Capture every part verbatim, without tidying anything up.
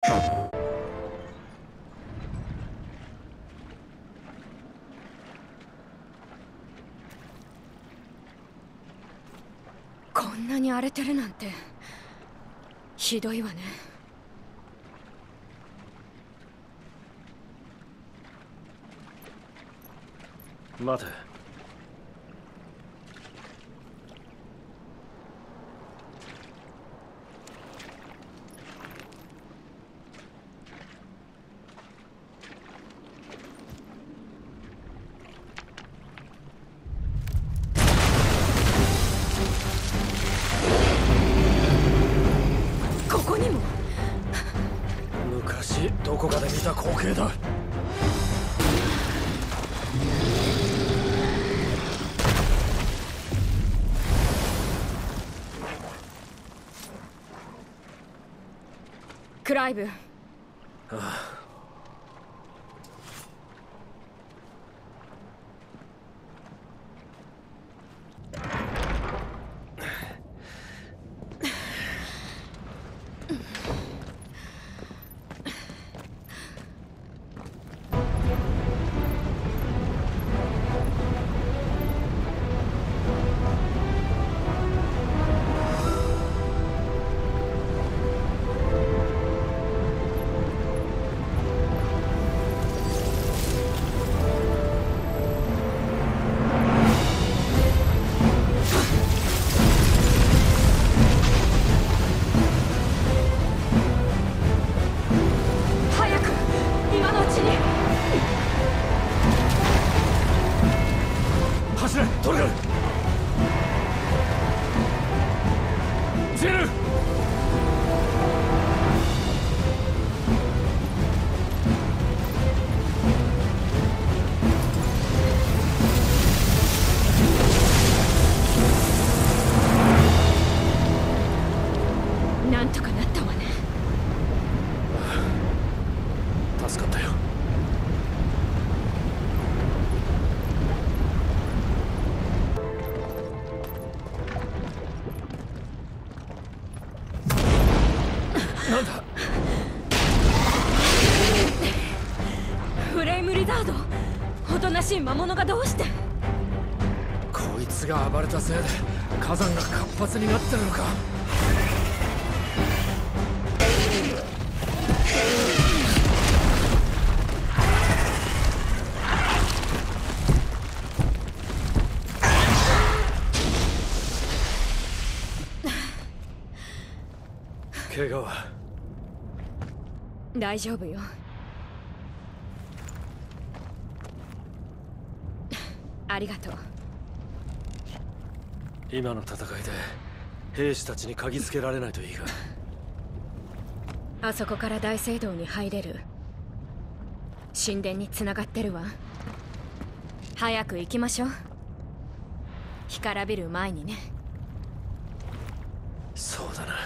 こんなに荒れてるなんてひどいわね。 待て。 ここにも。 昔どこかで見た光景だ。 クライブ。 ああ。走れ、トルガル。ジェル。 なんとかなったわね。 助かったよ。なんだ。 フレイムリザード。おとなしい魔物がどうして。 こいつが暴れたせいで火山が活発になってるのか。怪我は大丈夫よ。ありがとう。 今の戦いで兵士たちに嗅ぎつけられないといいが。 あそこから大聖堂に入れる神殿につながってるわ。早く行きましょう。干からびる前にね。 そうだな。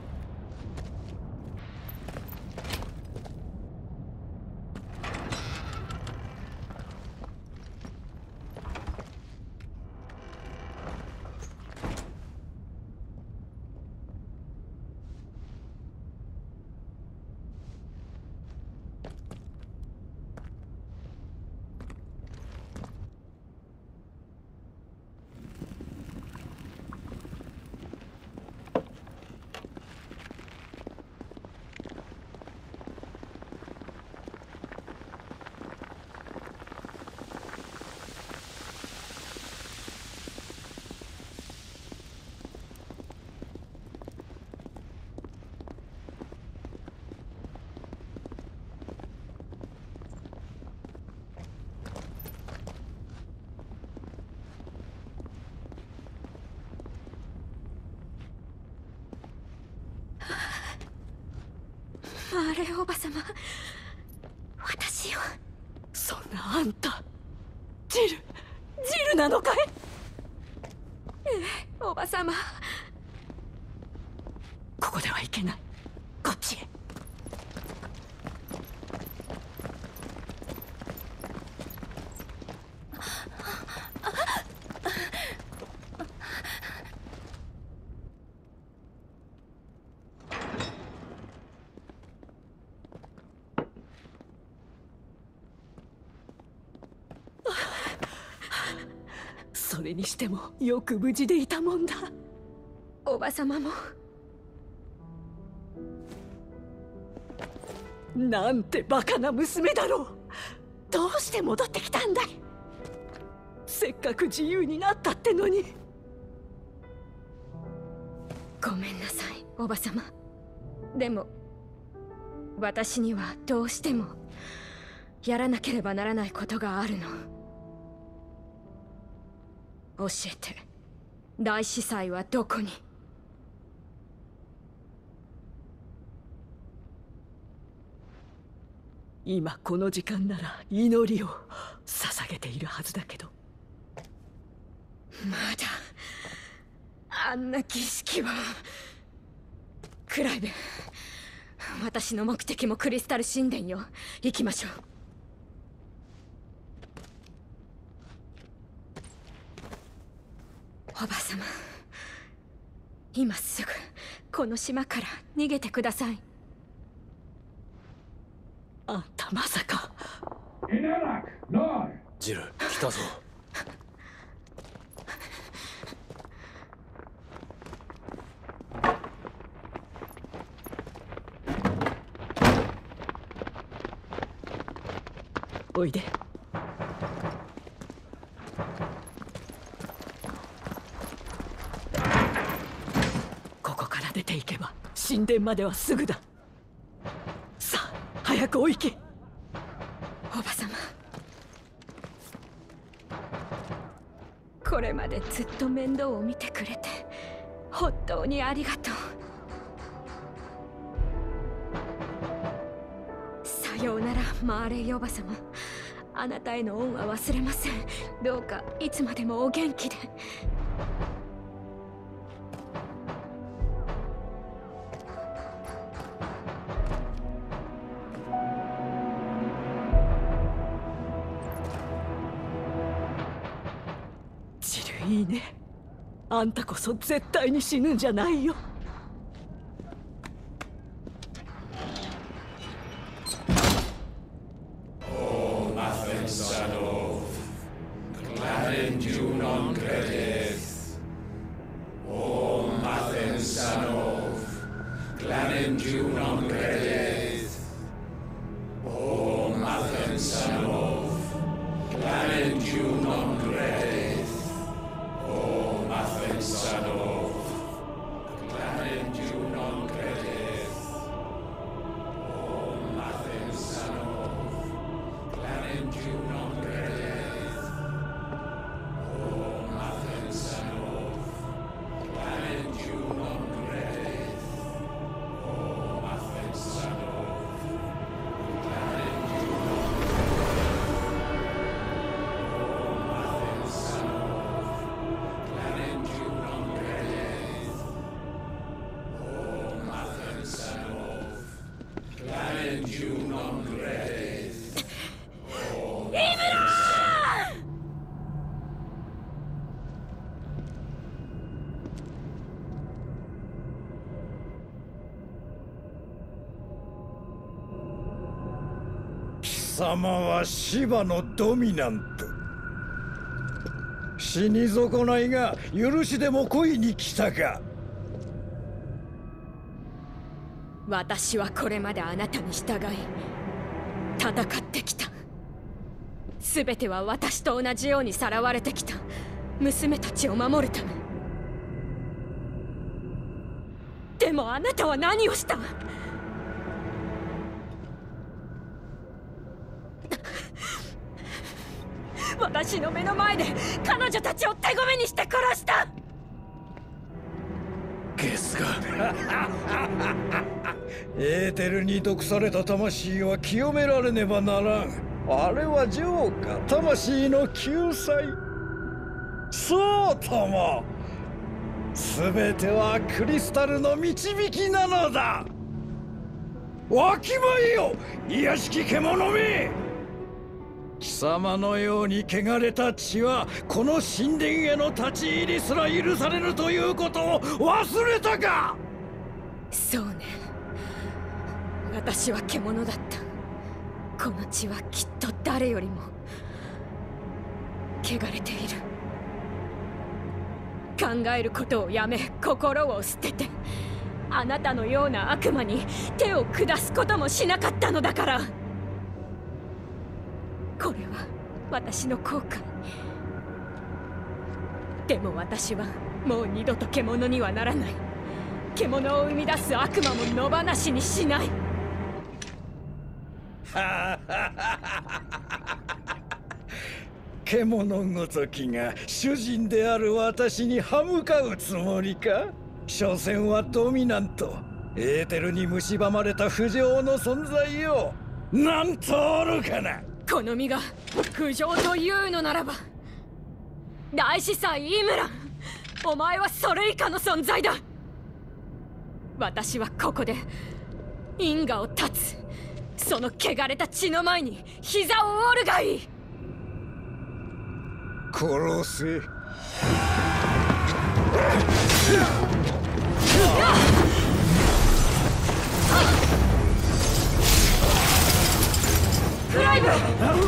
あれ、おばさま。私よ。そんなあんたジルジルなのかい。ええ、おばさま。ここではいけない。こっちへ。 それにしてもよく無事でいたもんだ。 おばさまも。 なんてバカな娘だろう。どうして戻ってきたんだい。せっかく自由になったってのに。 ごめんなさい、おばさま。でも私にはどうしてもやらなければならないことがあるの。教えて、大司祭はどこに？ 今この時間なら祈りを捧げているはずだけど。 まだあんな儀式は。クライブ、私の目的もクリスタル神殿よ。行きましょう。おばさま、今すぐこの島から逃げてください。 あんたまさか。 ジル、来たぞ。 おいで。ここから出ていけば神殿まではすぐだ。さあ早くお行け。 おばさま、これまでずっと面倒を見てくれて本当にありがとう。さようなら、マーレイおばさま。あなたへの恩は忘れません。どうかいつまでもお元気で。 ジル、いいね。あんたこそ絶対に死ぬんじゃないよ。 貴様はシバのドミナント。死に損ないが許しでも恋に来たか。 私はこれまであなたに従い戦ってきた。全ては私と同じようにさらわれてきた娘たちを守るため。でもあなたは何をした？私の目の前で彼女たちを手ごめにして殺した。 ゲスがエーテルに毒された魂は清められねばならん。あれは浄化、魂の救済。そうとも、全てはクリスタルの導きなのだ。わきまえよ、卑しき獣め。貴様のように汚れた血はこの神殿への立ち入りすら許されるということを忘れたか。 そうね、私は獣だった。この血はきっと誰よりも汚れている。 考えることをやめ心を捨てて、あなたのような悪魔に手を下すこともしなかったのだから。これは私の後悔。でも私はもう二度と獣にはならない。獣を生み出す悪魔も野放しにしない。 獣ごときが主人である私に歯向かうつもりか。所詮はドミナント、エーテルに蝕まれた不浄の存在よ。なんとおるかな。 この身が不浄というのならば、大司祭イムラン、お前はそれ以下の存在だ。私はここで因果を断つ。その汚れた血の前に膝を折るがいい。 殺せ。 クライブ！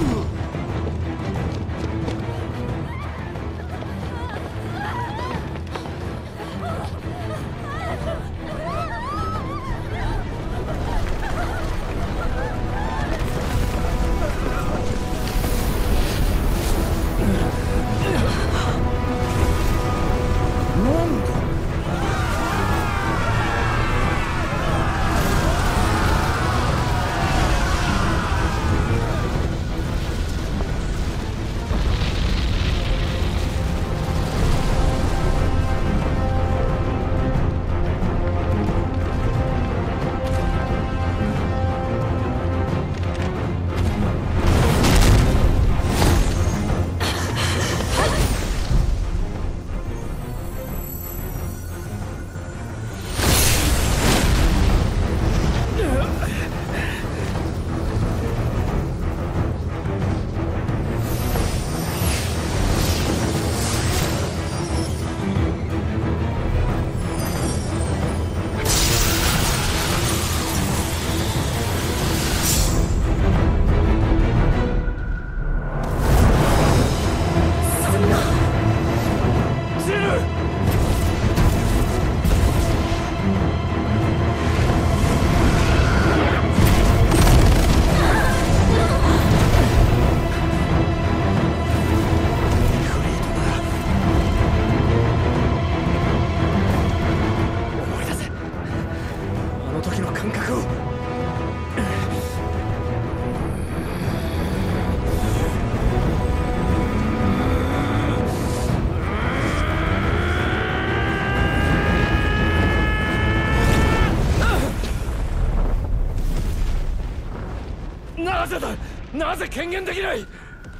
なぜだ、なぜ権限できない。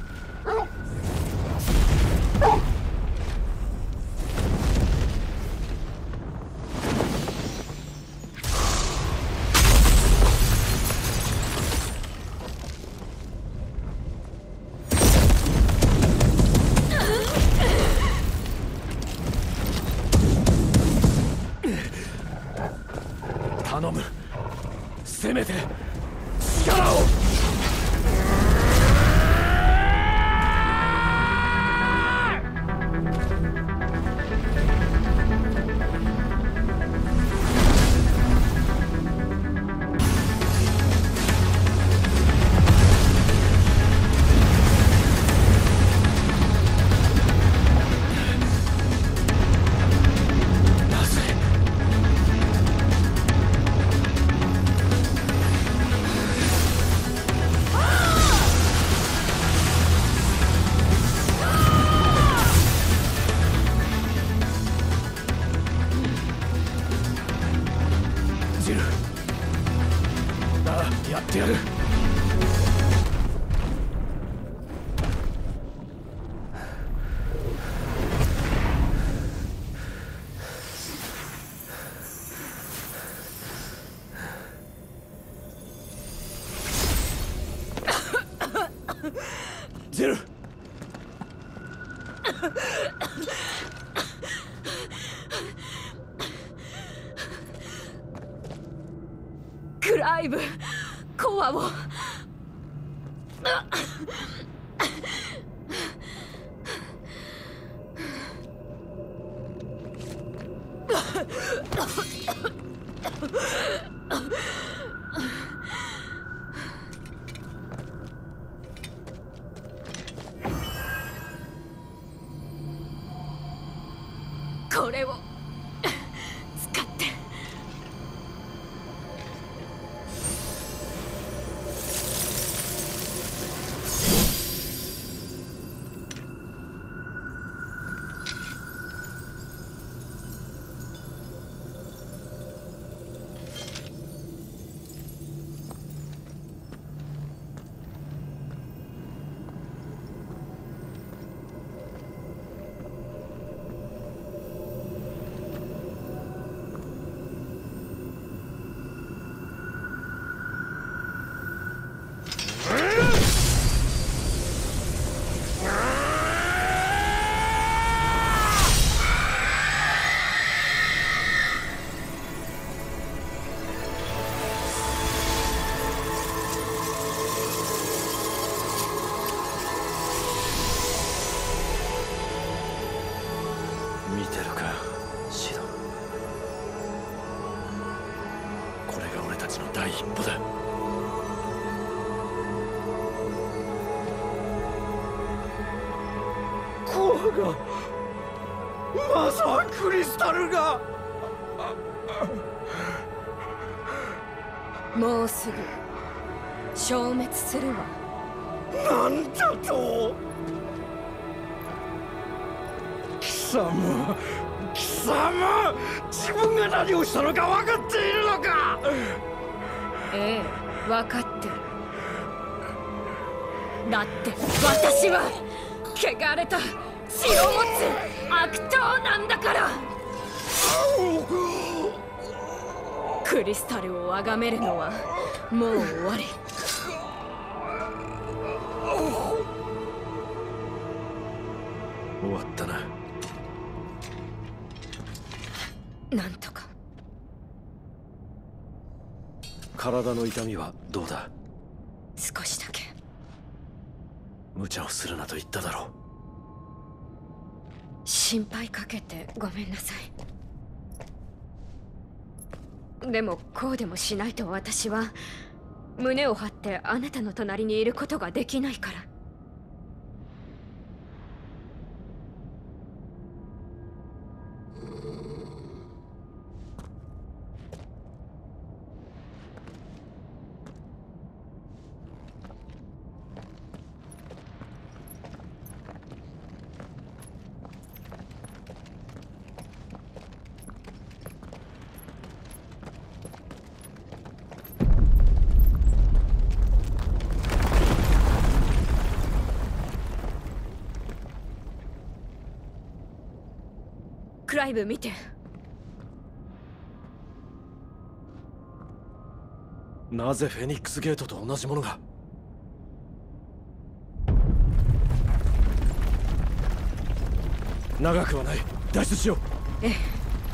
頼む、せめて力を。やってやる。ゼル。 クライブ、コアを。 これを使って。 見てるか、シド。これが俺たちの第一歩だ。 コアが、マザークリスタルが。 もうすぐ消滅するわ。 なんだと。貴様、貴様、自分が何をしたのか分かっているのか。 ええ、分かってる。だって私は汚れた血を持つ悪党なんだから。クリスタルを崇めるのはもう終わり。 終わったな。 なんとか。 体の痛みはどうだ？ 少しだけ。 無茶をするなと言っただろう。 心配かけてごめんなさい。でもこうでもしないと私は胸を張ってあなたの隣にいることができないから。クライブ見て。 なぜフェニックスゲートと同じものが。長くはない。脱出しよう。 ええ。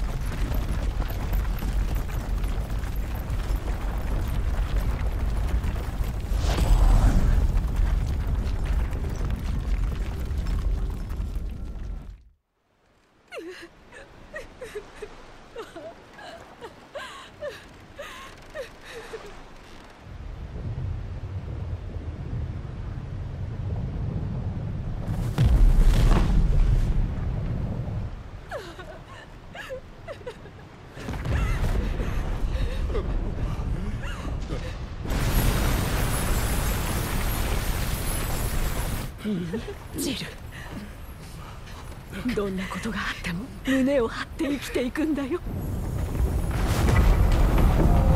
ジル、どんなことがあっても胸を張って生きていくんだよ。